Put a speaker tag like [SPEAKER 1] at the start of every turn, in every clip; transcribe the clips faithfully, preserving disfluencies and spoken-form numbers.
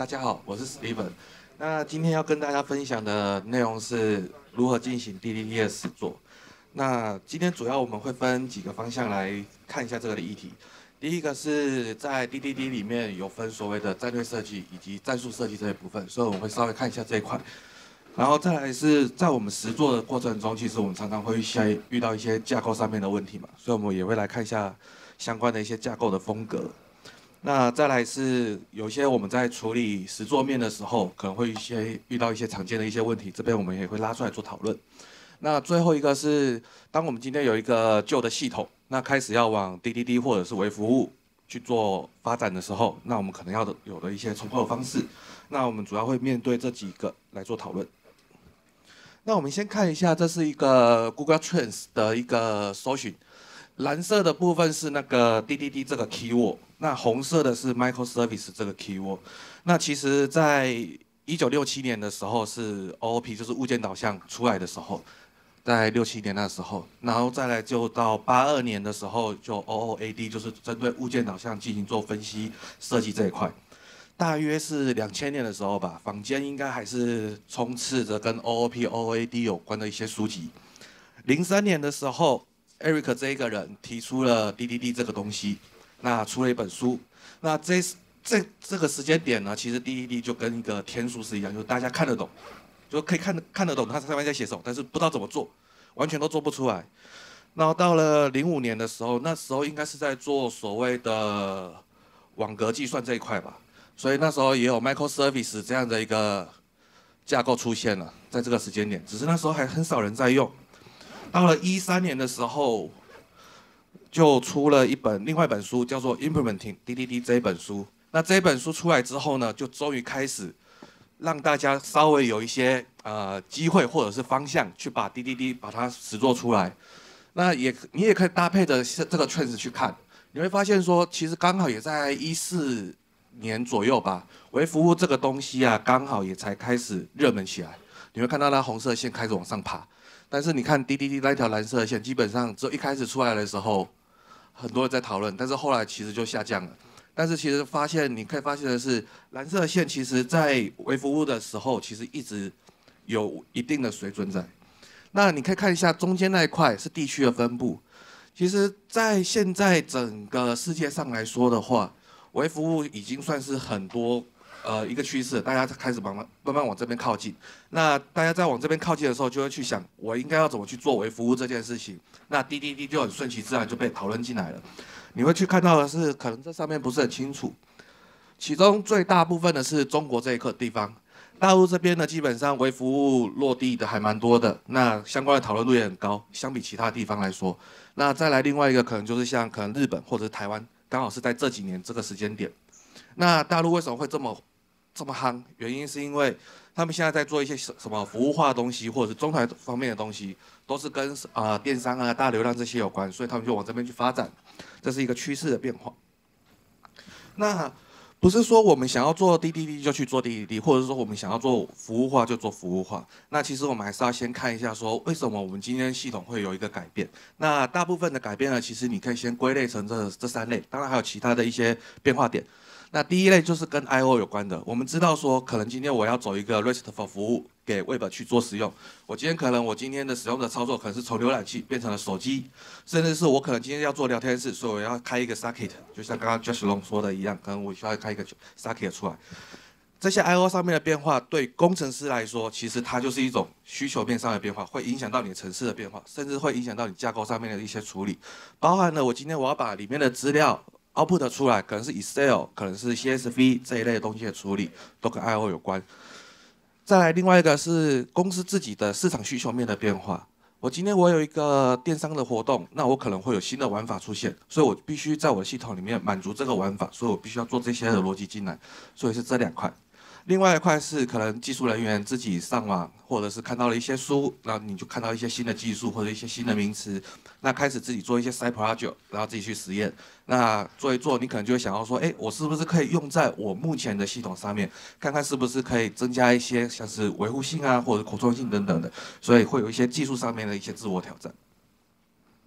[SPEAKER 1] 家好，我是 Steven。那今天要跟大家分享的内容是如何进行 D D D 的实作。那今天主要我们会分几个方向来看一下这个的议题。第一个是在 D D D 里面有分所谓的战略设计以及战术设计这一部分，所以我们会稍微看一下这一块。然后再来是在我们实作的过程中，其实我们常常会遇遇到一些架构上面的问题嘛，所以我们也会来看一下相关的一些架构的风格。那再来是有些我们在处理实作面的时候，可能会一些遇到一些常见的一些问题，这边我们也会拉出来做讨论。那最后一个是，当我们今天有一个旧的系统，那开始要往 D D D 或者是微服务去做发展的时候，那我们可能要的有的一些重构的方式。那我们主要会面对这几个来做讨论。那我们先看一下，这是一个 Google Trends 的一个搜寻，蓝色的部分是那个 D D D 这个 keyword， 那红色的是 microservice 这个 keyword。那其实，在一九六七年的时候是 O O P， 就是物件导向出来的时候，在六七年那时候，然后再来就到八二年的时候就 O O A D， 就是针对物件导向进行做分析设计这一块。大约是两千年的时候吧，坊间应该还是充斥着跟 O O P、O O A D 有关的一些书籍。零三年的时候 ，Eric 这一个人提出了 D D D 这个东西，那出了一本书。那这这这个时间点呢，其实 D D D 就跟一个天书是一样，就是大家看得懂，就可以看看得懂他上面在写什么，但是不知道怎么做，完全都做不出来。然后到了零五年的时候，那时候应该是在做所谓的网格计算这一块吧。所以那时候也有 microservice 这样的一个架构出现了，在这个时间点，只是那时候还很少人在用。到了一三年的时候，就出了一本另外一本书，叫做 Implementing D D D 这一本书。那这一本书出来之后呢，就终于开始让大家稍微有一些呃机会或者是方向，去把 D D D 把它实做出来。那也你也可以搭配着这个 trends 去看，你会发现说，其实刚好也在一四年左右吧，微服务这个东西啊，刚好也才开始热门起来。你会看到它红色线开始往上爬，但是你看 D D D 那条蓝色的线，基本上只有一开始出来的时候，很多人在讨论，但是后来其实就下降了。但是其实发现，你可以发现的是，蓝色的线其实在微服务的时候，其实一直有一定的水准在。那你可以看一下中间那一块是地区的分布。其实，在现在整个世界上来说的话，微服务已经算是很多呃一个趋势，大家开始慢慢慢慢往这边靠近。那大家在往这边靠近的时候，就会去想，我应该要怎么去做微服务这件事情。那 D D D 就很顺其自然就被讨论进来了。你会去看到的是，可能这上面不是很清楚，其中最大部分的是中国这一块地方。大陆这边呢，基本上微服务落地的还蛮多的，那相关的讨论度也很高，相比其他地方来说。那再来另外一个可能就是像可能日本或者是台湾，刚好是在这几年这个时间点。那大陆为什么会这么这么夯？原因是因为他们现在在做一些什么服务化的东西，或者是中台方面的东西，都是跟啊、呃、电商啊、大流量这些有关，所以他们就往这边去发展，这是一个趋势的变化。那不是说我们想要做 D D D 就去做 D D D， 或者是说我们想要做服务化就做服务化。那其实我们还是要先看一下说，为什么我们今天系统会有一个改变。那大部分的改变呢，其实你可以先归类成这这三类，当然还有其他的一些变化点。那第一类就是跟 I O 有关的。我们知道说，可能今天我要走一个 RESTful 服务给 Web 去做使用。我今天可能我今天的使用的操作可能是从浏览器变成了手机，甚至是我可能今天要做聊天室，所以我要开一个 Socket， 就像刚刚 Josh Long 说的一样，可能我需要开一个 Socket 出来。这些 I O 上面的变化，对工程师来说，其实它就是一种需求面上的变化，会影响到你的程式的变化，甚至会影响到你架构上面的一些处理，包含了我今天我要把里面的资料output 出来，可能是 Excel， 可能是 C S V 这一类的东西的处理，都跟 I O 有关。再来，另外一个是公司自己的市场需求面的变化。我今天我有一个电商的活动，那我可能会有新的玩法出现，所以我必须在我的系统里面满足这个玩法，所以我必须要做这些的逻辑进来，所以是这两块。另外一块是可能技术人员自己上网，或者是看到了一些书，然后你就看到一些新的技术或者一些新的名词，那开始自己做一些 side project， 然后自己去实验。那做一做，你可能就会想要说，哎，我是不是可以用在我目前的系统上面，看看是不是可以增加一些像是维护性啊，或者可创性等等的，所以会有一些技术上面的一些自我挑战。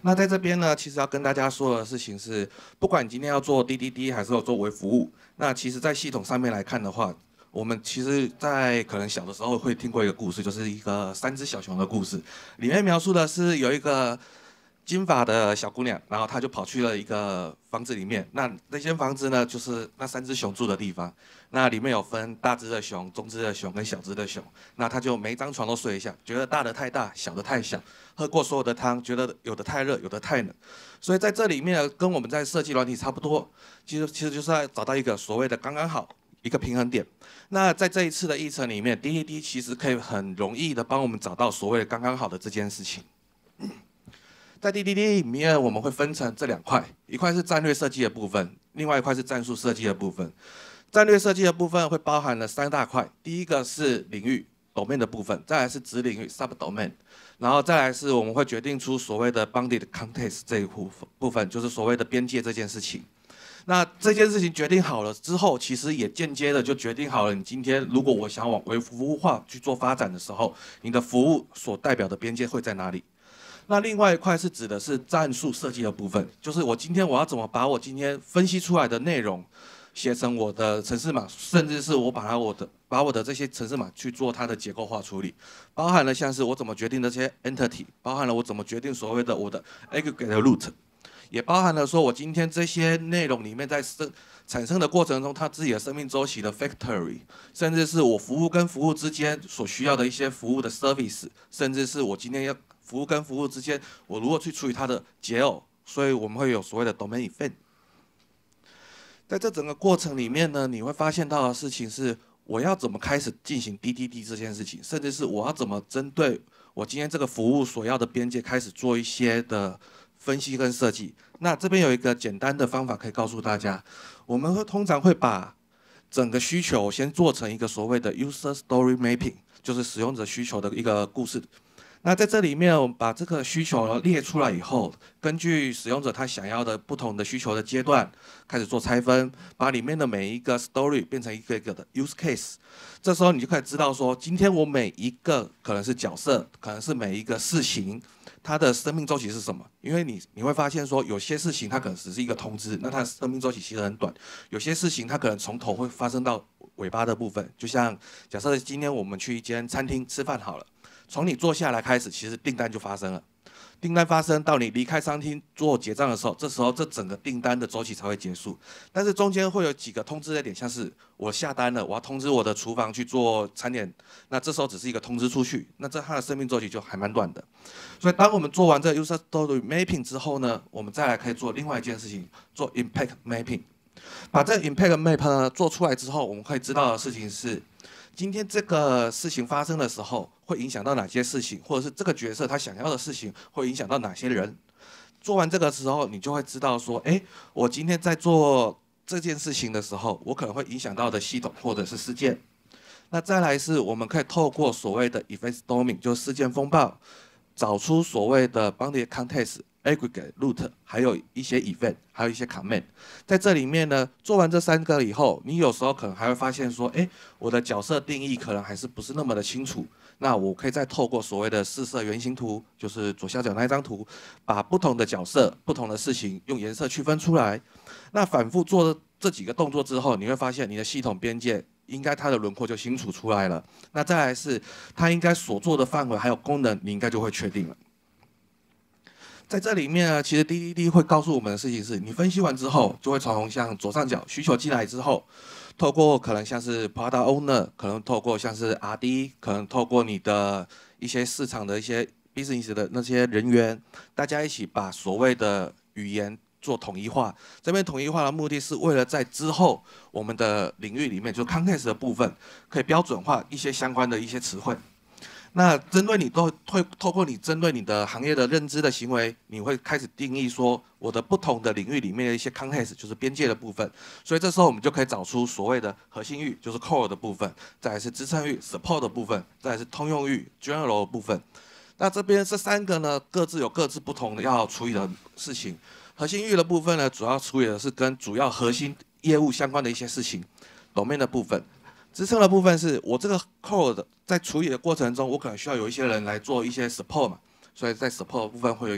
[SPEAKER 1] 那在这边呢，其实要跟大家说的事情是，不管你今天要做 D D D 还是要做微服务，那其实在系统上面来看的话，我们其实，在可能小的时候会听过一个故事，就是一个三只小熊的故事，里面描述的是有一个金发的小姑娘，然后她就跑去了一个房子里面。那那间房子呢，就是那三只熊住的地方。那里面有分大只的熊、中只的熊跟小只的熊。那她就每一张床都睡一下，觉得大的太大，小的太小。喝过所有的汤，觉得有的太热，有的太冷。所以在这里面呢，跟我们在设计软体差不多，其实其实就是要找到一个所谓的刚刚好。一个平衡点。那在这一次的议程里面 ，D D D 其实可以很容易的帮我们找到所谓的刚刚好的这件事情。在 D D D 里面，我们会分成这两块，一块是战略设计的部分，另外一块是战术设计的部分。战略设计的部分会包含了三大块，第一个是领域 domain 的部分，再来是子领域 subdomain， 然后再来是我们会决定出所谓的 bounded context 这一部部分，就是所谓的边界这件事情。那这件事情决定好了之后，其实也间接的就决定好了，你今天如果我想往微服务化去做发展的时候，你的服务所代表的边界会在哪里？那另外一块是指的是战术设计的部分，就是我今天我要怎么把我今天分析出来的内容写成我的程式码，甚至是我把它我的把我的这些程式码去做它的结构化处理，包含了像是我怎么决定这些 entity， 包含了我怎么决定所谓的我的 aggregate root。也包含了说，我今天这些内容里面在生产生的过程中，它自己的生命周期的 factory， 甚至是我服务跟服务之间所需要的一些服务的 service， 甚至是我今天要服务跟服务之间，我如何去处理它的解耦，所以我们会有所谓的 domain event。在这整个过程里面呢，你会发现到的事情是，我要怎么开始进行 D D D 这件事情，甚至是我要怎么针对我今天这个服务所要的边界开始做一些的分析跟设计。那这边有一个简单的方法可以告诉大家，我们会通常会把整个需求先做成一个所谓的 user story mapping， 就是使用者需求的一个故事。那在这里面，我们把这个需求列出来以后，根据使用者他想要的不同的需求的阶段，开始做拆分，把里面的每一个 story 变成一个一个的 use case。这时候你就可以知道说，今天我每一个可能是角色，可能是每一个事情，它的生命周期是什么？因为你你会发现说，有些事情它可能只是一个通知，那它的生命周期其实很短；有些事情它可能从头会发生到尾巴的部分。就像假设今天我们去一间餐厅吃饭好了。从你坐下来开始，其实订单就发生了。订单发生到你离开餐厅做结账的时候，这时候这整个订单的周期才会结束。但是中间会有几个通知的点，像是我下单了，我要通知我的厨房去做餐点，那这时候只是一个通知出去，那这它的生命周期就还蛮短的。所以当我们做完这个 user story mapping 之后呢，我们再来可以做另外一件事情，做 impact mapping。把这个 impact map 呢做出来之后，我们可以知道的事情是。今天这个事情发生的时候，会影响到哪些事情，或者是这个角色他想要的事情会影响到哪些人？做完这个时候，你就会知道说，哎，我今天在做这件事情的时候，我可能会影响到的系统或者是事件。那再来是我们可以透过所谓的 event storming， 就是事件风暴，找出所谓的 bounded context。aggregate root 还有一些 event， 还有一些 command， 在这里面呢，做完这三个以后，你有时候可能还会发现说，哎，我的角色定义可能还是不是那么的清楚。那我可以再透过所谓的四色原型图，就是左下角那一张图，把不同的角色、不同的事情用颜色区分出来。那反复做这几个动作之后，你会发现你的系统边界应该它的轮廓就清楚出来了。那再来是它应该所做的范围还有功能，你应该就会确定了。在这里面呢，其实 D D D 会告诉我们的事情是，你分析完之后，就会从像左上角需求进来之后，透过可能像是 Product Owner， 可能透过像是 R D， 可能透过你的一些市场的一些 business 的那些人员，大家一起把所谓的语言做统一化。这边统一化的目的是为了在之后我们的领域里面，就是 context 的部分，可以标准化一些相关的一些词汇。那针对你都会透过你针对你的行业的认知的行为，你会开始定义说我的不同的领域里面的一些 context， 就是边界的部分。所以这时候我们就可以找出所谓的核心域，就是 core 的部分，再来是支撑域 support 的部分，再来是通用域 general 的部分。那这边这三个呢，各自有各自不同的要处理的事情。核心域的部分呢，主要处理的是跟主要核心业务相关的一些事情 ，domain 的部分。支撑的部分是我这个 code 在处理的过程中，我可能需要有一些人来做一些 support 嘛，所以在 support 的部分会有一个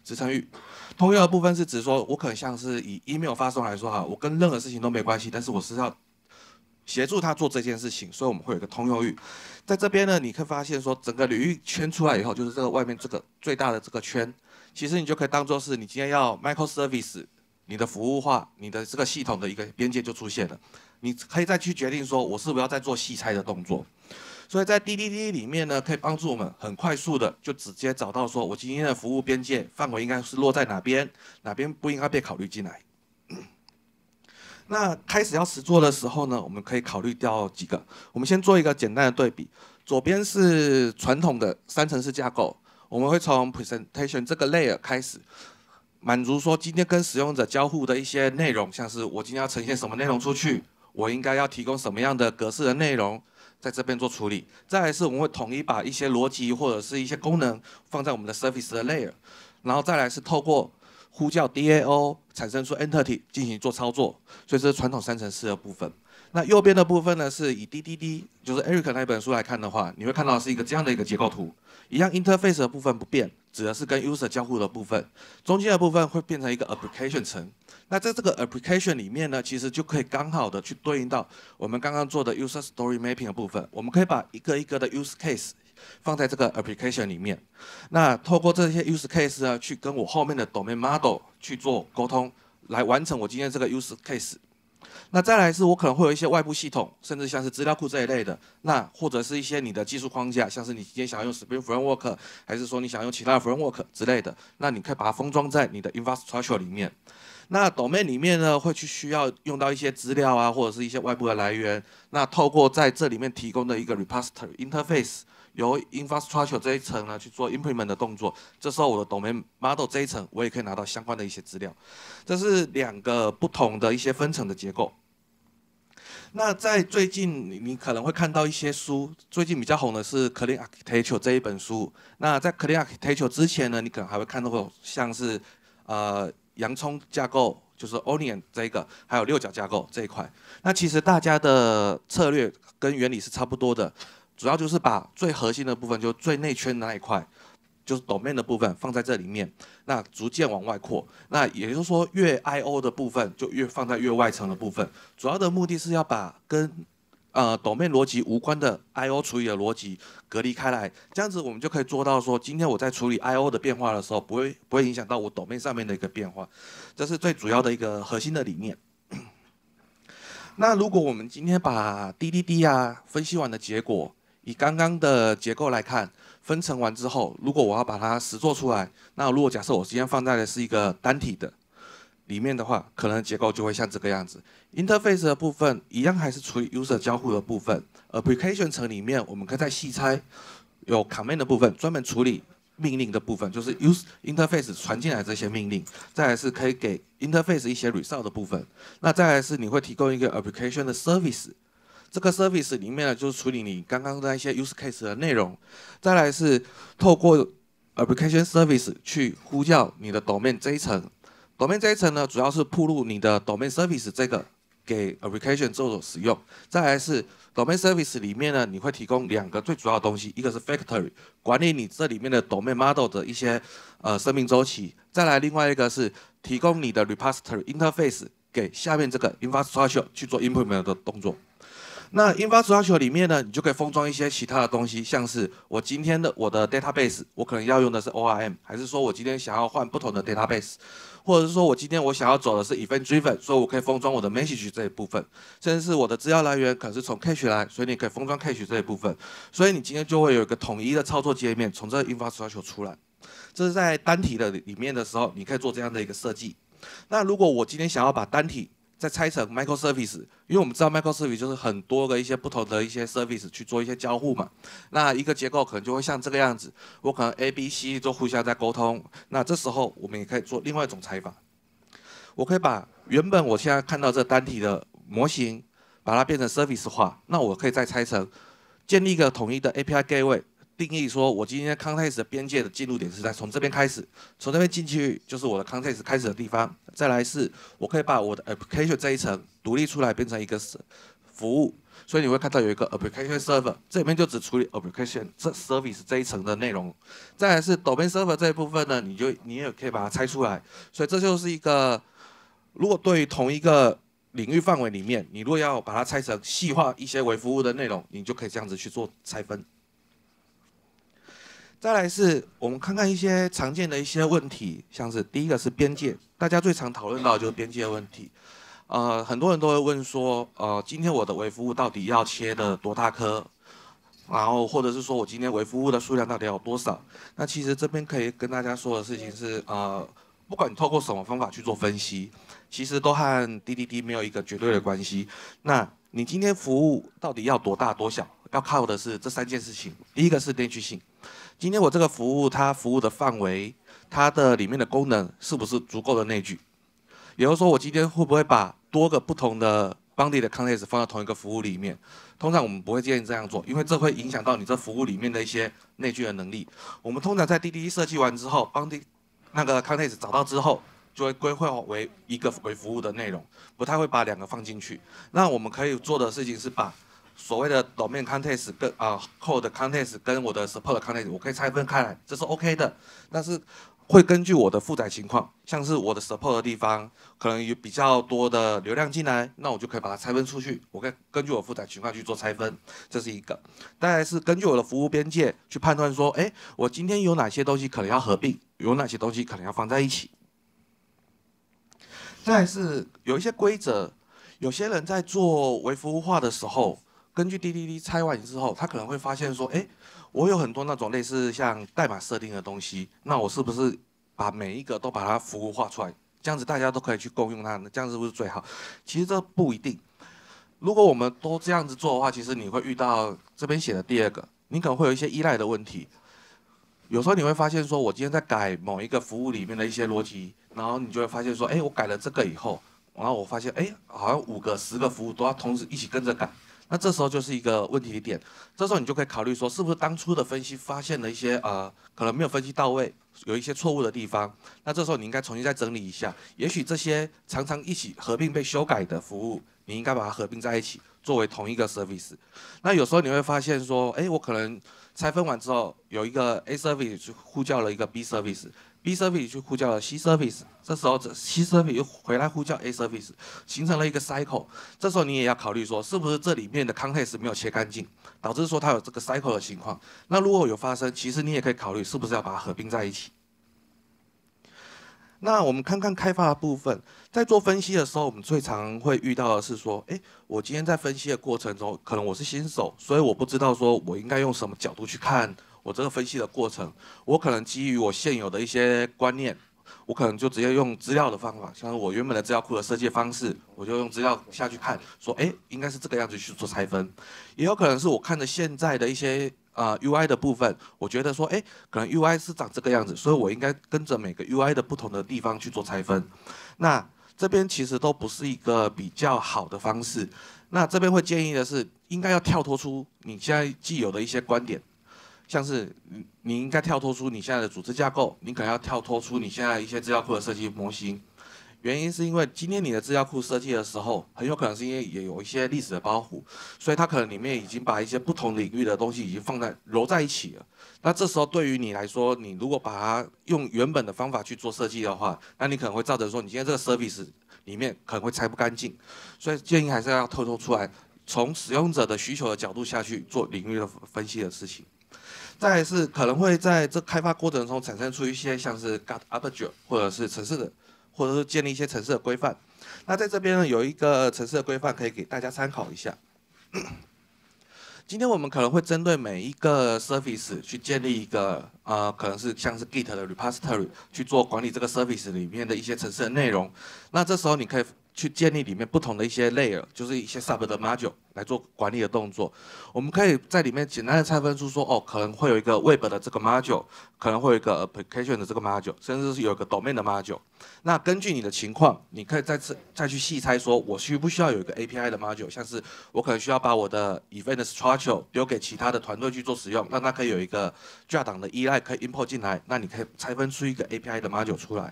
[SPEAKER 1] 支撑域。通用的部分是指说，我可能像是以 email 发送来说哈，我跟任何事情都没关系，但是我是要协助他做这件事情，所以我们会有一个通用域。在这边呢，你可以发现说，整个领域圈出来以后，就是这个外面这个最大的这个圈，其实你就可以当做是你今天要 microservice， 你的服务化，你的这个系统的一个边界就出现了。你可以再去决定说，我是不是要再做细拆的动作。所以在 D D D 里面呢，可以帮助我们很快速的就直接找到说，我今天的服务边界范围应该是落在哪边，哪边不应该被考虑进来。那开始要实做的时候呢，我们可以考虑掉几个。我们先做一个简单的对比，左边是传统的三层式架构，我们会从 presentation 这个 layer 开始，满足说今天跟使用者交互的一些内容，像是我今天要呈现什么内容出去，我应该要提供什么样的格式的内容，在这边做处理。再来是我们会统一把一些逻辑或者是一些功能放在我们的 service 的 layer， 然后再来是透过呼叫 D A O 产生出 entity 进行做操作，所以这是传统三层式的部分。那右边的部分呢，是以 D D D， 就是 Eric 那本书来看的话，你会看到是一个这样的一个结构图，一样 interface 的部分不变，指的是跟 user 交互的部分，中间的部分会变成一个 application 层。那在这个 application 里面呢，其实就可以刚好的去对应到我们刚刚做的 user story mapping 的部分，我们可以把一个一个的 use case 放在这个 application 里面，那透过这些 use case 呢，去跟我后面的 domain model 去做沟通，来完成我今天这个 use case。那再来是我可能会有一些外部系统，甚至像是资料库这一类的，那或者是一些你的技术框架，像是你今天想要用 Spring Framework， 还是说你想要用其他的 Framework 之类的，那你可以把它封装在你的 infrastructure 里面。那 domain 里面呢，会去需要用到一些资料啊，或者是一些外部的来源，那透过在这里面提供的一个 repository interface， 由 infrastructure 这一层呢去做 implement 的动作，这时候我的 domain model 这一层，我也可以拿到相关的一些资料。这是两个不同的一些分层的结构。那在最近你你可能会看到一些书，最近比较红的是 Clean Architecture 这一本书。那在 Clean Architecture 之前呢，你可能还会看到过像是呃洋葱架构，就是 Onion 这一个，还有六角架构这一块。那其实大家的策略跟原理是差不多的，主要就是把最核心的部分，就是最内圈的那一块，就是 domain 的部分放在这里面，那逐渐往外扩。那也就是说，越 I O 的部分就越放在越外层的部分。主要的目的是要把跟呃 domain 逻辑无关的 I O 处理的逻辑隔离开来，这样子我们就可以做到说，今天我在处理 I O 的变化的时候，不会不会影响到我 domain 上面的一个变化。这是最主要的一个核心的理念。那如果我们今天把 D D D 啊分析完的结果，以刚刚的结构来看，分层完之后，如果我要把它实做出来，那如果假设我今天放在的是一个单体的里面的话，可能结构就会像这个样子。Interface 的部分一样还是处理 user 交互的部分 ，Application 层里面我们可以再细拆，有 Command 的部分专门处理命令的部分，就是 use interface 传进来这些命令，再来是可以给 interface 一些 result 的部分，那再来是你会提供一个 application 的 service。这个 service 里面呢，就是处理你刚刚那些 use case 的内容，再来是透过 application service 去呼叫你的 domain 这一层。domain 这一层呢，主要是铺入你的 domain service 这个给 application 做使用。再来是 domain service 里面呢，你会提供两个最主要的东西，一个是 factory 管理你这里面的 domain model 的一些呃生命周期，再来另外一个是提供你的 repository interface 给下面这个 infrastructure 去做 implement 的动作。那 infrastructure 里面呢，你就可以封装一些其他的东西，像是我今天的我的 database， 我可能要用的是 O R M， 还是说我今天想要换不同的 database， 或者是说我今天我想要走的是 event driven， 所以我可以封装我的 message 这一部分，甚至是我的资料来源可能是从 cache 来，所以你可以封装 cache 这一部分，所以你今天就会有一个统一的操作界面从这个 infrastructure 出来。这是在单体的里面的时候，你可以做这样的一个设计。那如果我今天想要把单体再拆成 microservice， 因为我们知道 microservice 就是很多个一些不同的一些 service 去做一些交互嘛。那一个结构可能就会像这个样子，我可能 A、B、C 都互相在沟通。那这时候我们也可以做另外一种拆法，我可以把原本我现在看到这单体的模型，把它变成 service 化。那我可以再拆成建立一个统一的 A P I gateway。定义说，我今天 context 的边界的进入点是在从这边开始，从这边进去就是我的 context 开始的地方。再来是，我可以把我的 application 这一层独立出来，变成一个服务。 所以你会看到有一个 application server， 这里面就只处理 application 这 service 这一层的内容。再来是 domain server 这一部分呢，你就你也可以把它拆出来。所以这就是一个，如果对于同一个领域范围里面，你如果要把它拆成细化一些微服务的内容，你就可以这样子去做拆分。再来是我们看看一些常见的一些问题，像是第一个是边界，大家最常讨论到的就是边界问题。呃，很多人都会问说，呃，今天我的微服务到底要切的多大颗？然后或者是说我今天微服务的数量到底要有多少？那其实这边可以跟大家说的事情是，呃，不管你透过什么方法去做分析，其实都和 D D D 没有一个绝对的关系。那你今天服务到底要多大多小，要靠的是这三件事情。第一个是内聚性，今天我这个服务它服务的范围，它的里面的功能是不是足够的内聚？也就是说，我今天会不会把多个不同的 bounded 的 context 放到同一个服务里面？通常我们不会建议这样做，因为这会影响到你这服务里面的一些内聚的能力。我们通常在 D D D 设计完之后 ，bounded 那个 context 找到之后，就会规划为一个为服务的内容，不太会把两个放进去。那我们可以做的事情是把所谓的 domain context 跟啊、呃、code context 跟我的 support context 我可以拆分开来，这是 OK 的。但是会根据我的负载情况，像是我的 support 的地方可能有比较多的流量进来，那我就可以把它拆分出去。我可以根据我负载情况去做拆分，这是一个。再来是根据我的服务边界去判断说，哎，我今天有哪些东西可能要合并，有哪些东西可能要放在一起。再来是有一些规则，有些人在做微服务化的时候，根据 D D D 拆完之后，他可能会发现说，哎，我有很多那种类似像代码设定的东西，那我是不是把每一个都把它服务化出来，这样子大家都可以去共用它，这样是不是最好？其实这不一定。如果我们都这样子做的话，其实你会遇到这边写的第二个，你可能会有一些依赖的问题。有时候你会发现说，我今天在改某一个服务里面的一些逻辑，然后你就会发现说，哎，我改了这个以后，然后我发现，哎，好像五个、十个服务都要同时一起跟着改。那这时候就是一个问题点，这时候你就可以考虑说，是不是当初的分析发现了一些呃可能没有分析到位，有一些错误的地方。那这时候你应该重新再整理一下，也许这些常常一起合并被修改的服务，你应该把它合并在一起，作为同一个 service。那有时候你会发现说，哎，我可能拆分完之后，有一个 A service 去呼叫了一个 B service。B service 去呼叫了 C service， 这时候这 C service 又回来呼叫 A service， 形成了一个 cycle。这时候你也要考虑说，是不是这里面的 context 没有切干净，导致说它有这个 cycle 的情况。那如果有发生，其实你也可以考虑是不是要把它合并在一起。那我们看看开发的部分，在做分析的时候，我们最常会遇到的是说，哎，我今天在分析的过程中，可能我是新手，所以我不知道说我应该用什么角度去看我这个分析的过程。我可能基于我现有的一些观念，我可能就直接用资料的方法，像是我原本的资料库的设计方式，我就用资料下去看，说，哎，应该是这个样子去做拆分。也有可能是我看着现在的一些呃 U I 的部分，我觉得说，哎，可能 U I 是长这个样子，所以我应该跟着每个 U I 的不同的地方去做拆分。那这边其实都不是一个比较好的方式。那这边会建议的是，应该要跳脱出你现在既有的一些观点。像是你你应该跳脱出你现在的组织架构，你可能要跳脱出你现在一些资料库的设计模型。原因是因为今天你的资料库设计的时候，很有可能是因为也有一些历史的包袱，所以它可能里面已经把一些不同领域的东西已经放在揉在一起了。那这时候对于你来说，你如果把它用原本的方法去做设计的话，那你可能会造成说你今天这个 service 里面可能会拆不干净。所以建议还是要透露出来，从使用者的需求的角度下去做领域的分析的事情。再来是可能会在这开发过程中产生出一些像是 Gut Object 或者是程式的，或者是建立一些程式的规范。那在这边呢，有一个程式的规范可以给大家参考一下。今天我们可能会针对每一个 service 去建立一个呃，可能是像是 Git 的 repository 去做管理这个 service 里面的一些程式的内容。那这时候你可以去建立里面不同的一些 layer， 就是一些 sub 的 module 来做管理的动作。我们可以在里面简单的拆分出说，哦，可能会有一个 web 的这个 module， 可能会有一个 application 的这个 module， 甚至是有一个 domain 的 module。那根据你的情况，你可以再次再去细拆说，我需不需要有一个 A P I 的 module， 像是我可能需要把我的 event structure 丢给其他的团队去做使用，让它可以有一个 jar 档的依赖可以 import 进来，那你可以拆分出一个 A P I 的 module 出来。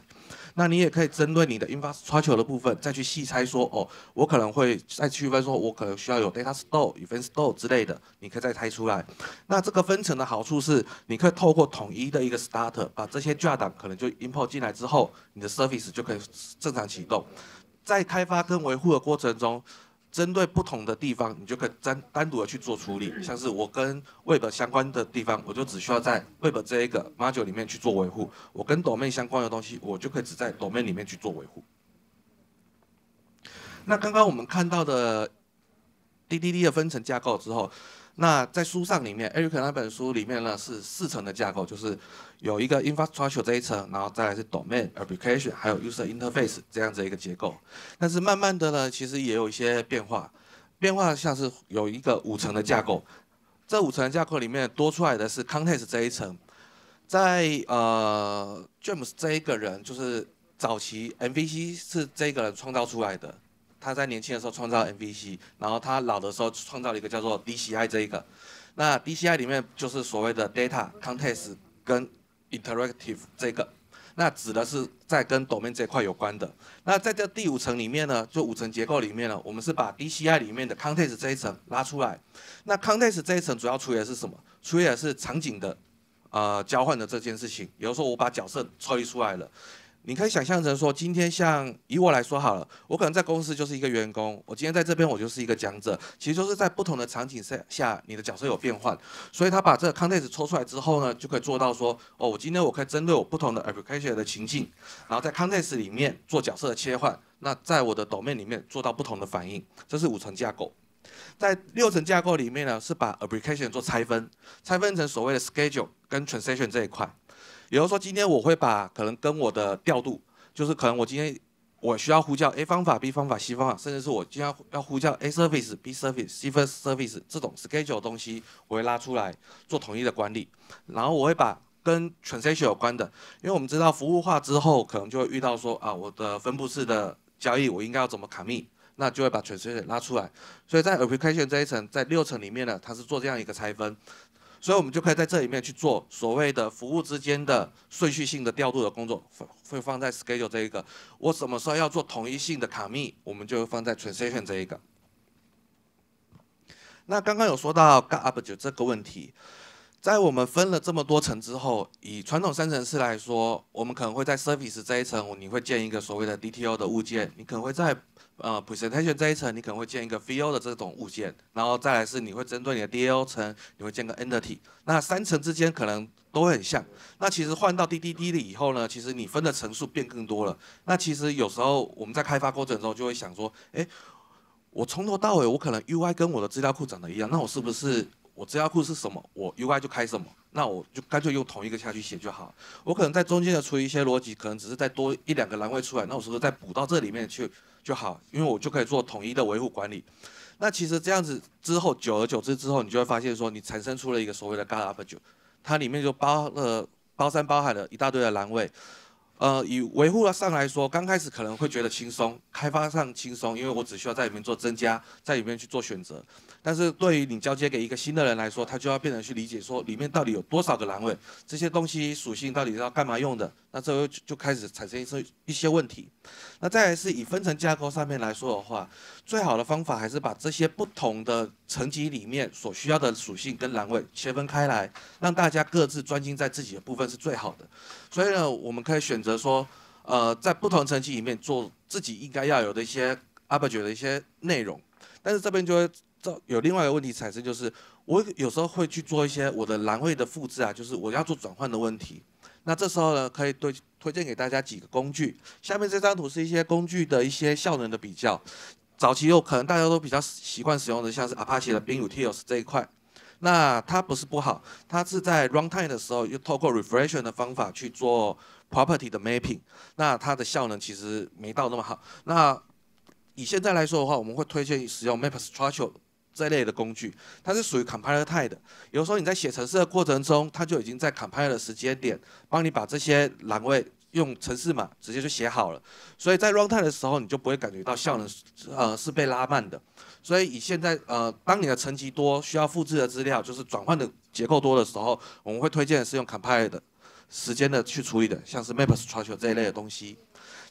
[SPEAKER 1] 那你也可以针对你的 infrastructure 的部分再去细拆说，哦，我可能会再区分说，我可能需要有 data store、event store 之类的，你可以再拆出来。那这个分层的好处是，你可以透过统一的一个 starter， 把这些 jar 档可能就 import 进来之后，你的 service 就可以正常启动。在开发跟维护的过程中，针对不同的地方，你就可以单单独的去做处理。像是我跟 Web 相关的地方，我就只需要在 Web 这一个 module 里面去做维护；我跟 Domain 相关的东西，我就可以只在 Domain 里面去做维护。那刚刚我们看到的 D D D 的分层架构之后，那在书上里面 ，Eric 那本书里面呢是四层的架构，就是有一个 infrastructure 这一层，然后再来是 domain、application， 还有 user interface 这样子一个结构。但是慢慢的呢，其实也有一些变化，变化像是有一个五层的架构，这五层的架构里面多出来的是 context 这一层，在呃 James 这一个人就是早期 M V C 是这一个人创造出来的。他在年轻的时候创造 M V C， 然后他老的时候创造了一个叫做 D C I 这一个。那 D C I 里面就是所谓的 data、context 跟 interactive 这个，那指的是在跟 domain 这块有关的。那在这第五层里面呢，就五层结构里面呢，我们是把 D C I 里面的 context 这一层拉出来。那 context 这一层主要处理的是什么？处理的是场景的呃交换的这件事情。也就是说，我把角色抽离出来了。你可以想象成说，今天像以我来说好了，我可能在公司就是一个员工，我今天在这边我就是一个讲者，其实就是在不同的场景下，你的角色有变换，所以他把这个 context 抽出来之后呢，就可以做到说，哦，我今天我可以针对我不同的 application 的情境，然后在 context 里面做角色的切换，那在我的 domain 里面做到不同的反应，这是五层架构。在六层架构里面呢，是把 application 做拆分，拆分成所谓的 schedule 跟 transaction 这一块。也就是说，今天我会把可能跟我的调度，就是可能我今天我需要呼叫 A 方法、B 方法、C 方法，甚至是我今天要呼叫 A service、B service、C first service 这种 schedule 的东西，我会拉出来做统一的管理。然后我会把跟 transaction 有关的，因为我们知道服务化之后，可能就会遇到说啊，我的分布式的交易我应该要怎么 commit， 那就会把 transaction 拉出来。所以在 application 这一层，在六层里面呢，它是做这样一个拆分。所以我们就可以在这里面去做所谓的服务之间的顺序性的调度的工作，会放在 schedule 这一个。我什么时候要做统一性的卡密，我们就会放在 transaction 这一个。那刚刚有说到 G A R B 这个问题，在我们分了这么多层之后，以传统生成式来说，我们可能会在 service 这一层，你会建一个所谓的 D T O 的物件，你可能会在呃 presentation 这一层，你可能会建一个 V O 的这种物件，然后再来是你会针对你的 D A O 层，你会建个 entity， 那三层之间可能都会很像。那其实换到 D D D 了以后呢，其实你分的层数变更多了。那其实有时候我们在开发过程中就会想说，哎，我从头到尾我可能 U I 跟我的资料库长得一样，那我是不是我资料库是什么，我 U I 就开什么？那我就干脆用同一个下去写就好。我可能在中间的处理一些逻辑，可能只是再多一两个栏位出来，那我是不是再补到这里面去就好？因为我就可以做统一的维护管理。那其实这样子之后，久而久之之后，你就会发现说，你产生出了一个所谓的 garbage， 它里面就包了包山包海了一大堆的栏位。呃，以维护上来说，刚开始可能会觉得轻松，开发上轻松，因为我只需要在里面做增加，在里面去做选择。但是对于你交接给一个新的人来说，他就要变成去理解说里面到底有多少个栏位，这些东西属性到底是要干嘛用的，那这就就开始产生一些一些问题。那再来是以分层架构上面来说的话，最好的方法还是把这些不同的层级里面所需要的属性跟栏位切分开来，让大家各自专精在自己的部分是最好的。所以呢，我们可以选择说，呃，在不同层级里面做自己应该要有的一些 object 的一些内容，但是这边就会有另外一个问题产生，就是我有时候会去做一些我的栏位的复制啊，就是我要做转换的问题。那这时候呢，可以对推荐给大家几个工具。下面这张图是一些工具的一些效能的比较。早期有可能大家都比较习惯使用的，像是 Apache 的 Bean Utils 这一块。那它不是不好，它是在 runtime 的时候又透过 reflection 的方法去做 property 的 mapping， 那它的效能其实没到那么好。那以现在来说的话，我们会推荐使用 MapStructure 这类的工具，它是属于 compiler type 的。有时候你在写程式的过程中，它就已经在 compiler 的时间点帮你把这些栏位用程式码直接就写好了，所以在 runtime 的时候，你就不会感觉到效能呃是被拉慢的。所以以现在呃，当你的层级多，需要复制的资料就是转换的结构多的时候，我们会推荐的是用 compiler 的时间的去处理的，像是 MapStructure 这一类的东西。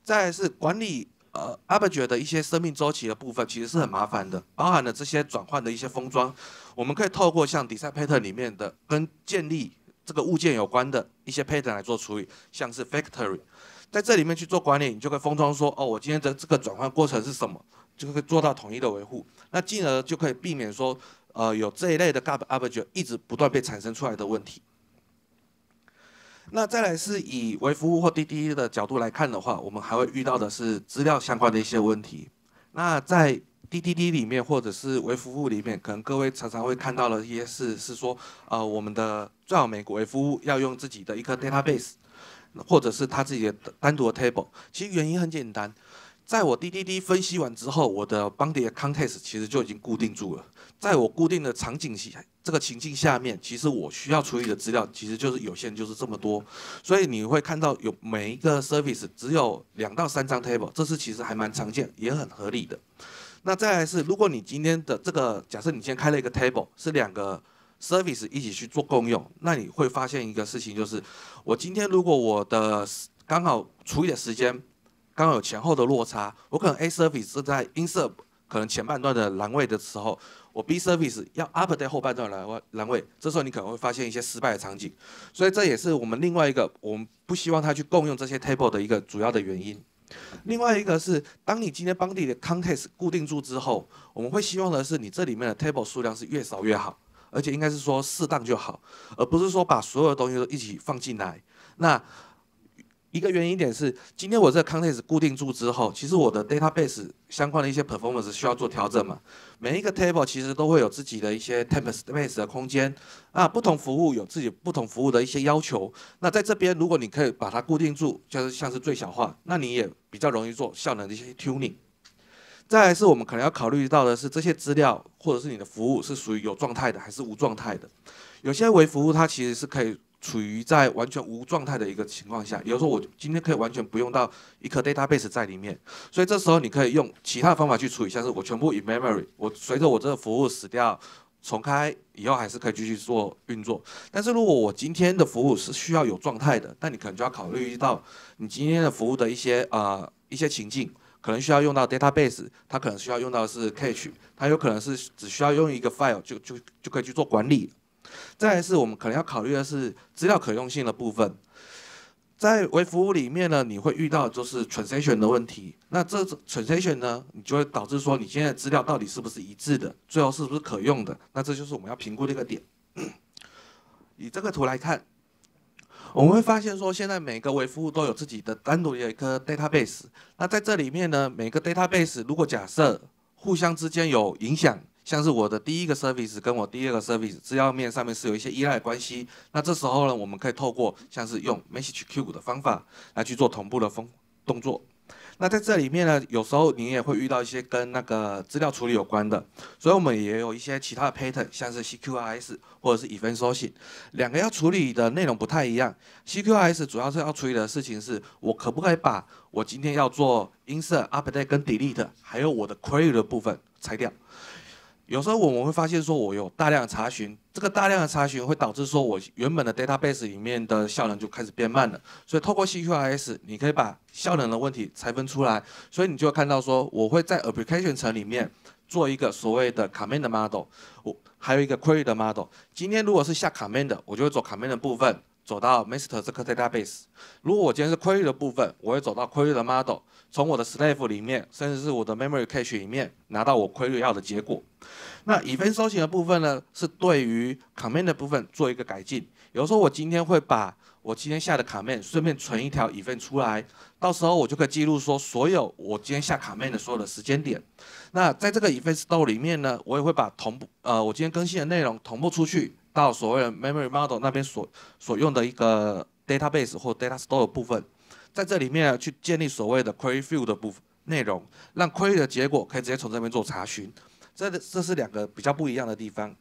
[SPEAKER 1] 再来是管理呃 object 的一些生命周期的部分，其实是很麻烦的，包含了这些转换的一些封装，我们可以透过像 design pattern 里面的跟建立这个物件有关的一些 pattern 来做处理，像是 factory， 在这里面去做管理，你就可以封装说，哦，我今天的这个转换过程是什么，就可以做到统一的维护，那进而就可以避免说，呃，有这一类的 gap object 一直不断被产生出来的问题。那再来是以微服务或 D D D 的角度来看的话，我们还会遇到的是资料相关的一些问题。那在 D D D 里面或者是微服务里面，可能各位常常会看到的一些事是说，呃，我们的最好美国微服务要用自己的一颗 database， 或者是他自己的单独的 table。其实原因很简单，在我 D D D 分析完之后，我的 boundary 的 context 其实就已经固定住了。在我固定的场景下，这个情境下面，其实我需要处理的资料其实就是有限，就是这么多。所以你会看到有每一个 service 只有两到三张 table， 这是其实还蛮常见，也很合理的。那再来是，如果你今天的这个假设你今天开了一个 table， 是两个 service 一起去做共用，那你会发现一个事情，就是我今天如果我的刚好处理的时间刚好有前后的落差，我可能 A service 是在 insert 可能前半段的栏位的时候，我 B service 要 update 后半段栏位栏位，这时候你可能会发现一些失败的场景，所以这也是我们另外一个我们不希望它去共用这些 table 的一个主要的原因。另外一个是，当你今天boundary的 context 固定住之后，我们会希望的是你这里面的 table 数量是越少越好，而且应该是说适当就好，而不是说把所有的东西都一起放进来。那一个原因点是，今天我这个 context 固定住之后，其实我的 database 相关的一些 performance 需要做调整嘛。每一个 table 其实都会有自己的一些 temp space 的空间，啊，不同服务有自己不同服务的一些要求。那在这边，如果你可以把它固定住，就是像是最小化，那你也比较容易做效能的一些 tuning。再来是我们可能要考虑到的是，这些资料或者是你的服务是属于有状态的还是无状态的。有些微服务它其实是可以处于在完全无状态的一个情况下，也就是说我今天可以完全不用到一颗 database 在里面，所以这时候你可以用其他的方法去处理，像是我全部 in memory， 我随着我这个服务死掉重开以后还是可以继续做运作。但是如果我今天的服务是需要有状态的，那你可能就要考虑到你今天的服务的一些呃一些情境。可能需要用到 database， 它可能需要用到的是 cache， 它有可能是只需要用一个 file 就就就可以去做管理。再来是我们可能要考虑的是资料可用性的部分，在微服务里面呢，你会遇到就是 transaction 的问题。那这 transaction 呢，你就会导致说你今天的资料到底是不是一致的，最后是不是可用的？那这就是我们要评估的一个点。以这个图来看，我们会发现说，现在每个微服务都有自己的单独的一颗 database。那在这里面呢，每个 database 如果假设互相之间有影响，像是我的第一个 service 跟我第二个 service 资料面上面是有一些依赖的关系，那这时候呢，我们可以透过像是用 message queue 的方法来去做同步的风动作。那在这里面呢，有时候你也会遇到一些跟那个资料处理有关的，所以我们也有一些其他的 pattern， 像是 C Q R S 或者是 event sourcing， 两个要处理的内容不太一样。C Q R S 主要是要处理的事情是，我可不可以把我今天要做 insert、update 跟 delete， 还有我的 query 的部分拆掉。有时候我们会发现说，我有大量的查询，这个大量的查询会导致说我原本的 database 里面的效能就开始变慢了。所以透过 C Q R S， 你可以把效能的问题拆分出来，所以你就会看到说，我会在 application 层里面做一个所谓的 command model， 我还有一个 query 的 model。今天如果是下 command， 我就会走 command 的部分，走到 master 这个 database。如果我今天是 query 的部分，我会走到 query 的 model， 从我的 slave 里面，甚至是我的 memory cache 里面拿到我 query 要的结果。那 event sourcing 的部分呢，是对于 command 的部分做一个改进。有时候我今天会把我今天下的 command 顺便存一条 event 出来，到时候我就可以记录说所有我今天下 command 的所有的时间点。那在这个 event store 里面呢，我也会把同步呃我今天更新的内容同步出去到所谓的 memory model 那边所所用的一个 database 或 data store 的部分，在这里面呢去建立所谓的 query field 的部分内容，让 query 的结果可以直接从这边做查询。这这是两个比较不一样的地方。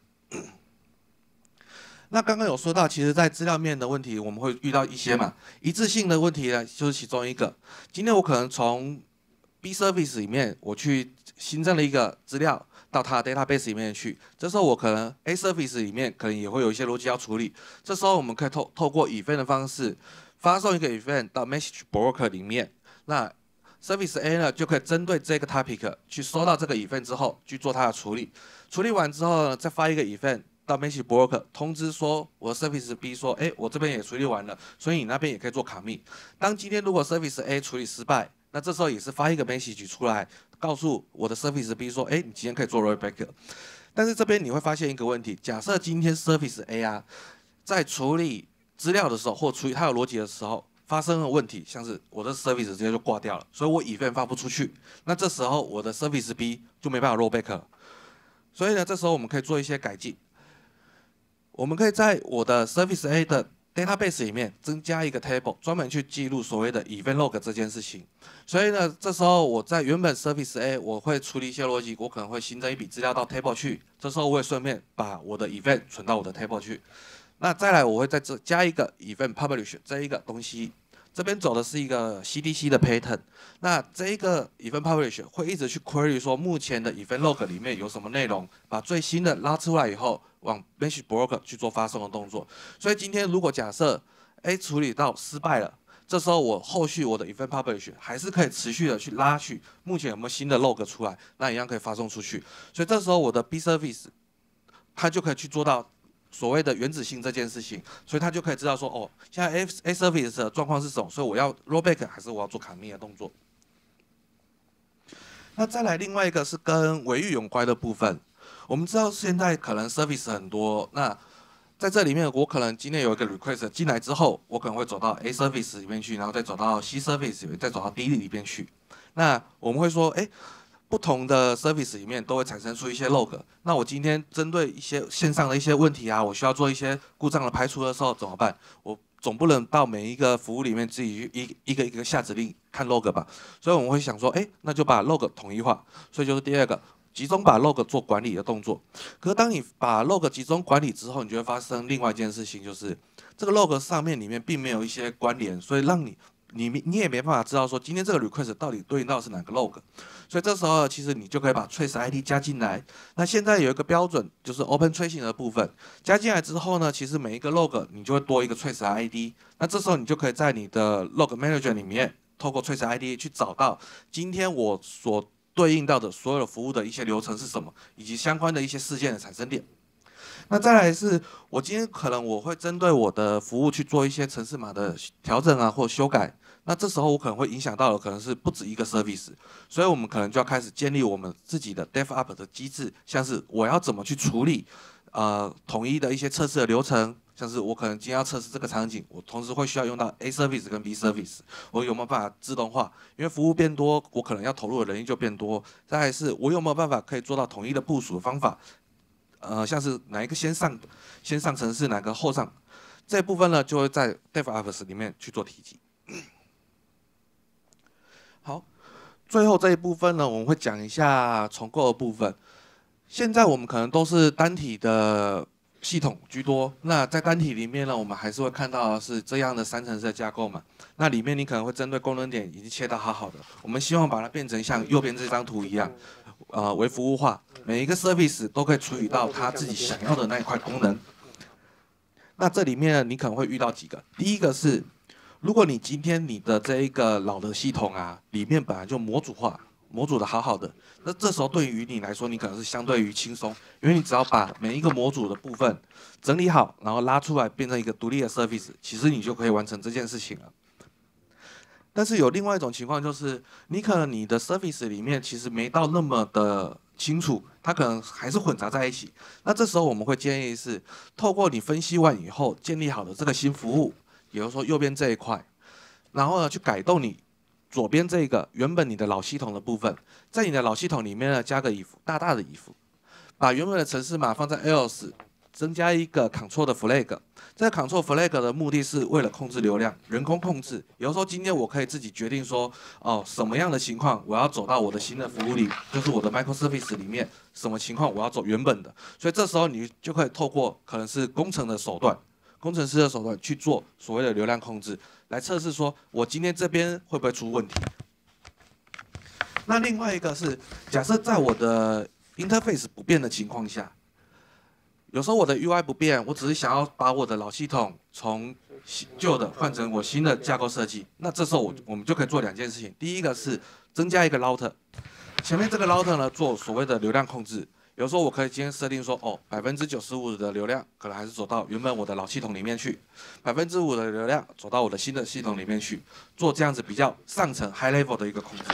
[SPEAKER 1] 那刚刚有说到，其实，在资料面的问题，我们会遇到一些嘛，一致性的问题呢，就是其中一个。今天我可能从 B service 里面，我去新增了一个资料到它的 database 里面去，这时候我可能 A service 里面可能也会有一些逻辑要处理，这时候我们可以透透过 event 的方式，发送一个 event 到 message broker 里面，那 ，Service A 呢就可以针对这个 topic 去收到这个 event 之后去做它的处理，处理完之后呢，再发一个 event 到 message broker 通知说我的 Service B 说，哎，我这边也处理完了，所以你那边也可以做 commit。当今天如果 Service A 处理失败，那这时候也是发一个 message 出来，告诉我的 Service B 说，哎，你今天可以做 rollback。但是这边你会发现一个问题，假设今天 Service A 啊，在处理资料的时候或处理它的逻辑的时候发生了问题，像是我的 Service 直接就挂掉了，所以我 event 发不出去，那这时候我的 Service B 就没办法 rollback 了。所以呢，这时候我们可以做一些改进，我们可以在我的 Service A 的 database 里面增加一个 table， 专门去记录所谓的 event log 这件事情。所以呢，这时候我在原本 Service A 我会处理一些逻辑，我可能会新增一笔资料到 table 去。这时候我也顺便把我的 event 存到我的 table 去。那再来，我会在这加一个 event publish 这一个东西。这边走的是一个 C D C 的 pattern。那这一个 event publish 会一直去 query 说目前的 event log 里面有什么内容，把最新的拉出来以后，往 message broker 去做发送的动作。所以今天如果假设 A 处理到失败了，这时候我后续我的 event publish 还是可以持续的去拉取目前有没有新的 log 出来，那一样可以发送出去。所以这时候我的 B service 它就可以去做到所谓的原子性这件事情，所以他就可以知道说，哦，现在 A A service 的状况是什么，所以我要 rollback 还是我要做 commit 的动作。那再来另外一个是跟维域有关的部分，我们知道现在可能 service 很多，那在这里面我可能今天有一个 request 进来之后，我可能会走到 A service 里面去，然后再走到 C service 里面，再走到 D 里面去。那我们会说，哎，不同的 service 里面都会产生出一些 log。那我今天针对一些线上的一些问题啊，我需要做一些故障的排除的时候怎么办？我总不能到每一个服务里面自己去一一个一个下指令看 log 吧？所以我们会想说，哎，那就把 log 统一化。所以就是第二个，集中把 log 做管理的动作。可是当你把 log 集中管理之后，你就会发生另外一件事情，就是这个 log 上面里面并没有一些关联，所以让你你你也没办法知道说今天这个 request 到底对应到的是哪个 log。所以这时候其实你就可以把 trace I D 加进来。那现在有一个标准，就是 open tracing 的部分，加进来之后呢，其实每一个 log 你就会多一个 trace I D。那这时候你就可以在你的 log manager 里面，透过 trace I D 去找到今天我所对应到的所有的服务的一些流程是什么，以及相关的一些事件的产生点。那再来是我今天可能我会针对我的服务去做一些程式码的调整啊或修改。那这时候我可能会影响到的可能是不止一个 service， 所以我们可能就要开始建立我们自己的 DevOps 的机制，像是我要怎么去处理呃统一的一些测试的流程，像是我可能今天要测试这个场景，我同时会需要用到 A service 跟 B service， 我有没有办法自动化？因为服务变多，我可能要投入的人力就变多。再来是我有没有办法可以做到统一的部署的方法？呃，像是哪一个先上先上程式，哪个后上，这部分呢就会在 DevOps 里面去做提及。好，最后这一部分呢，我们会讲一下重构的部分。现在我们可能都是单体的系统居多，那在单体里面呢，我们还是会看到的是这样的三层式的架构嘛。那里面你可能会针对功能点已经切到好好的，我们希望把它变成像右边这张图一样，呃，为服务化，每一个 service 都可以处理到它自己想要的那一块功能。那这里面呢，你可能会遇到几个，第一个是，如果你今天你的这一个老的系统啊，里面本来就模组化，模组的好好的，那这时候对于你来说，你可能是相对于轻松，因为你只要把每一个模组的部分整理好，然后拉出来变成一个独立的 service， 其实你就可以完成这件事情了。但是有另外一种情况，就是你可能你的 service 里面其实没到那么的清楚，它可能还是混杂在一起。那这时候我们会建议是，透过你分析完以后建立好的这个新服务。比如说右边这一块，然后呢去改动你左边这个原本你的老系统的部分，在你的老系统里面呢加个 if 大大的 if， 把原本的程式码放在 else， 增加一个 control 的 flag。这个 control flag 的目的是为了控制流量，人工控制。比如说今天我可以自己决定说，哦什么样的情况我要走到我的新的服务里，就是我的 microservice 里面，什么情况我要走原本的。所以这时候你就可以透过可能是工程的手段。工程师的手段去做所谓的流量控制，来测试说我今天这边会不会出问题。那另外一个是，假设在我的 interface 不变的情况下， 有时候我的 U I 不变，我只是想要把我的老系统从旧的换成我新的架构设计。那这时候我我们就可以做两件事情。第一个是增加一个 router， 前面这个 router 呢做所谓的流量控制。有时候我可以今天设定说，哦，百分之九十五的流量可能还是走到原本我的老系统里面去，百分之五的流量走到我的新的系统里面去，做这样子比较上层 high level 的一个控制。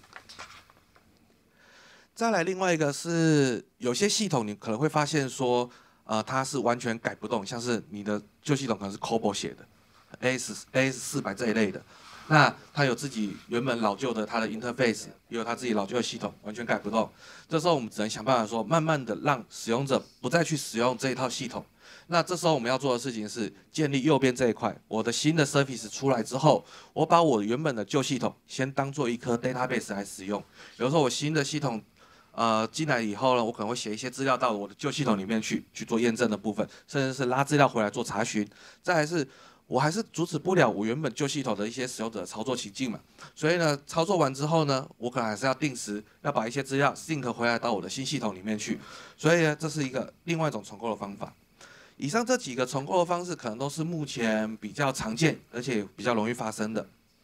[SPEAKER 1] 再来另外一个是有些系统你可能会发现说，呃，它是完全改不动，像是你的旧系统可能是 C O B O L 写的 ，A S A S 四百这一类的，那它有自己原本老旧的它的 interface， 也有它自己老旧的系统，完全改不动。这时候我们只能想办法说，慢慢的让使用者不再去使用这一套系统。那这时候我们要做的事情是建立右边这一块，我的新的 service 出来之后，我把我原本的旧系统先当做一颗 database 来使用。比如说我新的系统。呃，进来以后呢，我可能会写一些资料到我的旧系统里面去，去做验证的部分，甚至是拉资料回来做查询。再来是，我还是阻止不了我原本旧系统的一些使用者操作情境嘛。所以呢，操作完之后呢，我可能还是要定时要把一些资料 sync 回来到我的新系统里面去。所以呢，这是一个另外一种重构的方法。以上这几个重构的方式，可能都是目前比较常见，而且比较容易发生的。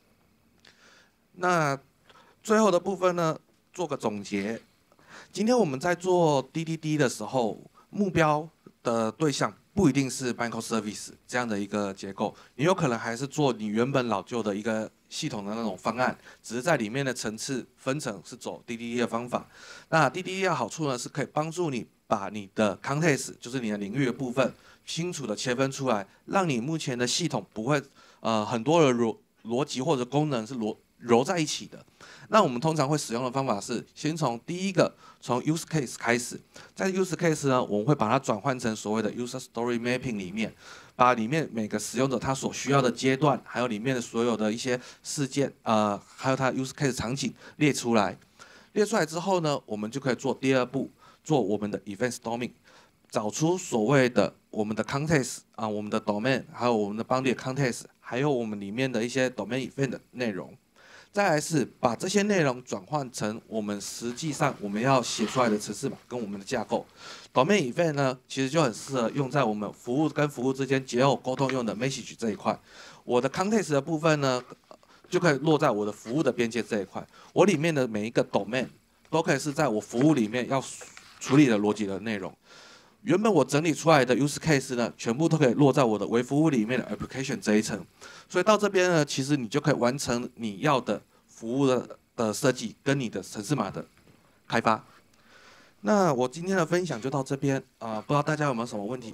[SPEAKER 1] 那最后的部分呢，做个总结。今天我们在做 D D D 的时候，目标的对象不一定是 microservice 这样的一个结构，你有可能还是做你原本老旧的一个系统的那种方案，只是在里面的层次分层是走 D D D 的方法。那 D D D 的好处呢，是可以帮助你把你的 context， 就是你的领域的部分，清楚的切分出来，让你目前的系统不会呃很多的逻逻辑或者功能是揉揉在一起的。那我们通常会使用的方法是，先从第一个从 use case 开始，在 use case 呢，我们会把它转换成所谓的 user story mapping 里面，把里面每个使用者他所需要的阶段，还有里面的所有的一些事件，呃，还有它 use case 场景列出来。列出来之后呢，我们就可以做第二步，做我们的 event storming， 找出所谓的我们的 context 啊，我们的 domain， 还有我们的 bounded context， 还有我们里面的一些 domain event 的内容。再来是把这些内容转换成我们实际上我们要写出来的程式码跟我们的架构。Domain event 呢，其实就很适合用在我们服务跟服务之间节后沟通用的 message 这一块。我的 context 的部分呢，就可以落在我的服务的边界这一块。我里面的每一个 domain 都可以是在我服务里面要处理的逻辑的内容。原本我整理出来的 use case 呢，全部都可以落在我的微服务里面的 application 这一层，所以到这边呢，其实你就可以完成你要的服务的的设计跟你的程式码的开发。那我今天的分享就到这边啊、呃，不知道大家有没有什么问题？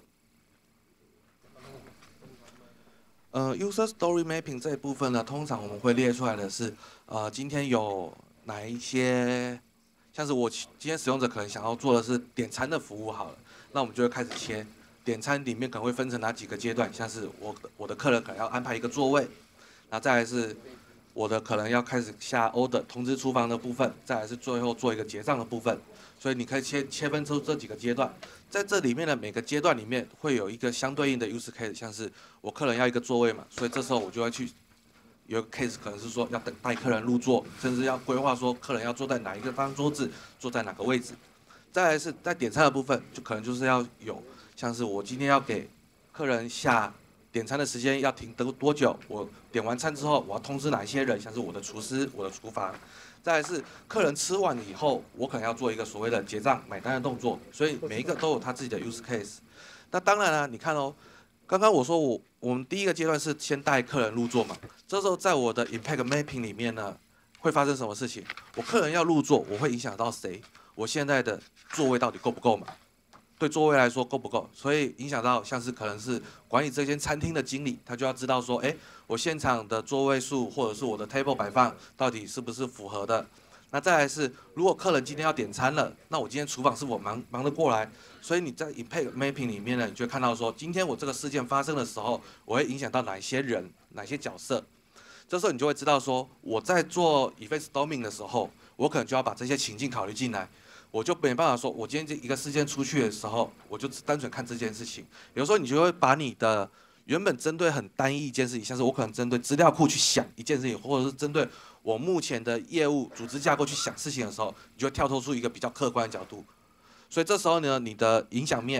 [SPEAKER 1] 呃 ，user story mapping 这一部分呢，通常我们会列出来的是，呃，今天有哪一些，像是我今天使用者可能想要做的是点餐的服务好了。那我们就会开始切，点餐里面可能会分成哪几个阶段，像是我我的客人可能要安排一个座位，然后再来是我的可能要开始下 order 通知厨房的部分，再来是最后做一个结账的部分，所以你可以切切分出这几个阶段，在这里面的每个阶段里面会有一个相对应的 use case， 像是我客人要一个座位嘛，所以这时候我就会去有一个 case 可能是说要等带客人入座，甚至要规划说客人要坐在哪一个方桌子，坐在哪个位置。再来是在点餐的部分，就可能就是要有像是我今天要给客人下点餐的时间要停多多久，我点完餐之后我要通知哪一些人，像是我的厨师、我的厨房。再来是客人吃完以后，我可能要做一个所谓的结账买单的动作，所以每一个都有他自己的 use case。那当然了，你看哦，刚刚我说我我们第一个阶段是先带客人入座嘛，这时候在我的 impact mapping 里面呢，会发生什么事情？我客人要入座，我会影响到谁？我现在的座位到底够不够嘛？对座位来说够不够？所以影响到像是可能是管理这间餐厅的经理，他就要知道说，哎，我现场的座位数或者是我的 table 摆放到底是不是符合的？那再来是，如果客人今天要点餐了，那我今天厨房是否忙忙得过来？所以你在 impact mapping 里面呢，你就会看到说，今天我这个事件发生的时候，我会影响到哪一些人、哪些角色？这时候你就会知道说，我在做 event storming 的时候，我可能就要把这些情境考虑进来。我就没办法说，我今天这一个事件出去的时候，我就只单纯看这件事情。有时候你就会把你的原本针对很单一一件事情，像是我可能针对资料库去想一件事情，或者是针对我目前的业务组织架构去想事情的时候，你就会跳脱出一个比较客观的角度。所以这时候呢，你的影响面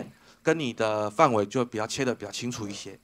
[SPEAKER 1] 跟你的范围就比较切的比较清楚一些。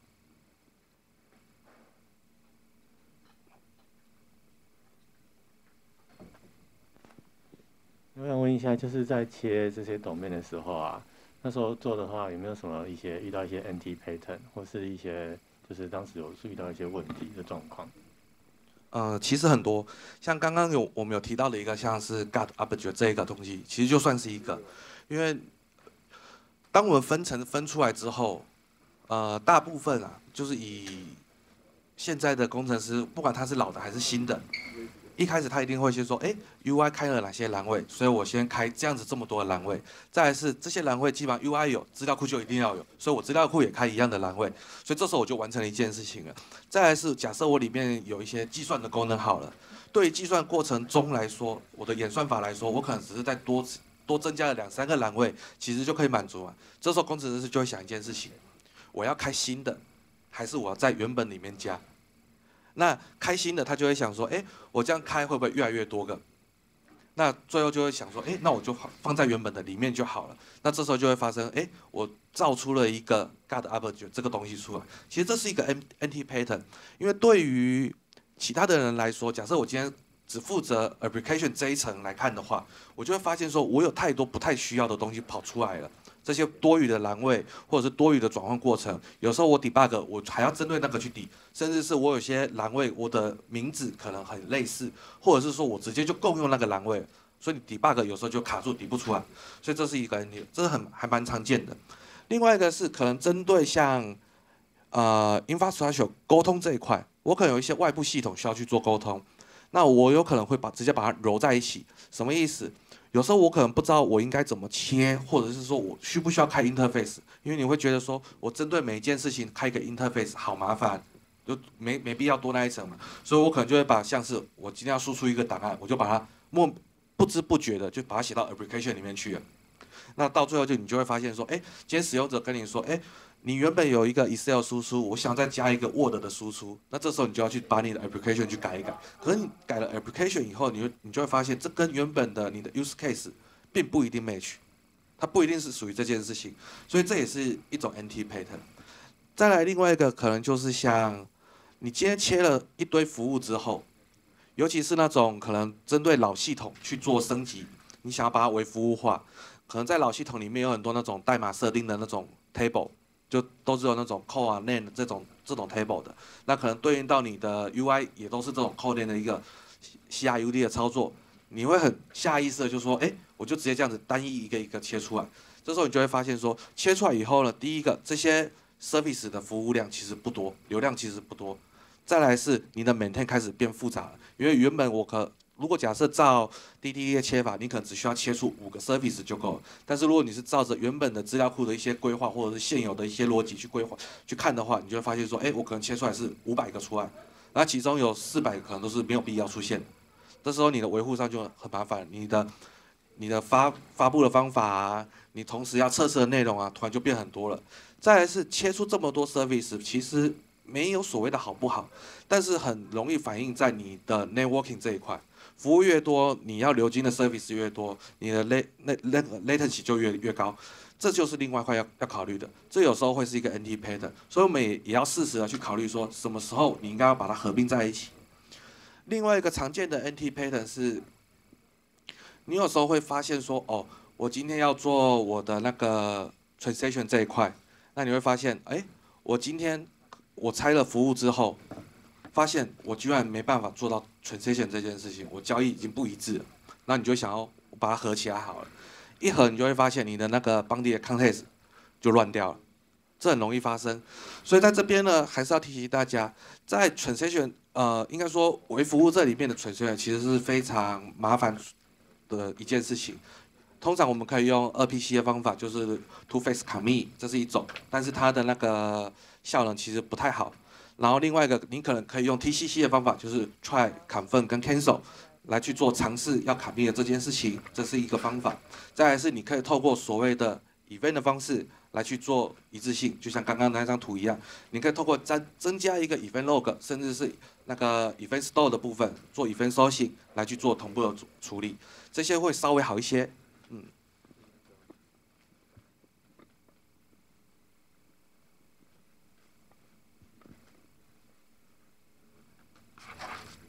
[SPEAKER 2] 我想问一下，就是在切这些 domain 的时候啊，那时候做的话，有没有什么一些遇到一些 anti pattern，或是一些就是当时有遇到一些问题的状况？
[SPEAKER 1] 呃，其实很多，像刚刚有我们有提到的一个，像是 God Object 这一个东西，其实就算是一个，因为当我们分层分出来之后，呃，大部分啊，就是以现在的工程师，不管他是老的还是新的，一开始他一定会先说，哎，U I 开了哪些栏位，所以我先开这样子这么多的栏位。再来是这些栏位基本上 U I 有，资料库就一定要有，所以我资料库也开一样的栏位，所以这时候我就完成了一件事情了。再来是假设我里面有一些计算的功能好了，对于计算过程中来说，我的演算法来说，我可能只是在多多增加了两三个栏位，其实就可以满足了。这时候工程师就会想一件事情，我要开新的，还是我要在原本里面加？那开新的他就会想说，哎，我这样开会不会越来越多个？那最后就会想说，哎，那我就放在原本的里面就好了。那这时候就会发生，哎，我造出了一个 God Object 这个东西出来。其实这是一个 anti pattern，因为对于其他的人来说，假设我今天只负责 application 这一层来看的话，我就会发现说我有太多不太需要的东西跑出来了。这些多余的栏位或者是多余的转换过程，有时候我 debug 我还要针对那个去 d， 甚至是我有些栏位我的名字可能很类似，或者是说我直接就共用那个栏位，所以你 debug 有时候就卡住，抵不出来，所以这是一个 N T， 这是很还蛮常见的。另外一个是可能针对像呃 infrastructure 沟通这一块，我可能有一些外部系统需要去做沟通，那我有可能会把直接把它揉在一起，什么意思？有时候我可能不知道我应该怎么切，或者是说我需不需要开 interface，因为你会觉得说我针对每一件事情开一个 interface 好麻烦，就没没必要多那一层嘛，所以我可能就会把像是我今天要输出一个档案，我就把它默不知不觉的就把它写到 application 里面去了。那到最后就你就会发现说，哎，今天使用者跟你说，哎，你原本有一个 Excel 输出，我想再加一个 Word 的输出，那这时候你就要去把你的 application 去改一改。可是你改了 application 以后，你就你就会发现，这跟原本的你的 use case 并不一定 match，它不一定是属于这件事情，所以这也是一种 anti pattern。再来另外一个可能就是像你今天切了一堆服务之后，尤其是那种可能针对老系统去做升级，你想要把它为服务化，可能在老系统里面有很多那种代码设定的那种 table，就都是有那种 core 啊 name 这种这种 table 的，那可能对应到你的 U I 也都是这种 core name 的一个 C R U D 的操作，你会很下意识的就说，哎，我就直接这样子单一一个一个切出来，这时候你就会发现说，切出来以后呢，第一个这些 service 的服务量其实不多，流量其实不多。再来是你的 maintain 开始变复杂了，因为原本我可如果假设照 D D D 的切法，你可能只需要切出五个 service 就够了。但是如果你是照着原本的资料库的一些规划，或者是现有的一些逻辑去规划去看的话，你就会发现说，哎，我可能切出来是五百个出来，那其中有四百个可能都是没有必要出现的。这时候你的维护上就很麻烦，你的你的发发布的方法啊，你同时要测试的内容啊，突然就变很多了。再来是切出这么多 service，其实没有所谓的好不好，但是很容易反映在你的 networking 这一块。服务越多，你要流经的 service 越多，你的 lat lat latency 就越越高，这就是另外一块要要考虑的。这有时候会是一个 anti pattern，所以我们也也要适时的去考虑说，什么时候你应该要把它合并在一起。另外一个常见的 anti pattern 是，你有时候会发现说，哦，我今天要做我的那个 transaction 这一块，那你会发现，哎，我今天我拆了服务之后，发现我居然没办法做到 transaction 这件事情，我交易已经不一致了，那你就想要把它合起来好了，一合你就会发现你的那个邦迪的 context 就乱掉了，这很容易发生。所以在这边呢，还是要提醒大家，在 transaction 呃，应该说微服务这里面的 transaction 其实是非常麻烦的一件事情。通常我们可以用二 P C 的方法，就是 two phase commit， 这是一种，但是它的那个效能其实不太好。然后另外一个，你可能可以用 T C C 的方法，就是 try、confirm 跟 cancel 来去做尝试要 commit 的这件事情，这是一个方法。再来是你可以透过所谓的 event 的方式来去做一致性，就像刚刚那张图一样，你可以透过增增加一个 event log， 甚至是那个 event store 的部分做 event sourcing 来去做同步的处理，这些会稍微好一些。嗯。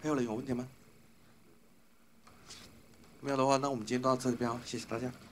[SPEAKER 1] 还有人有问题吗？没有的话，那我们今天到这边哦，谢谢大家。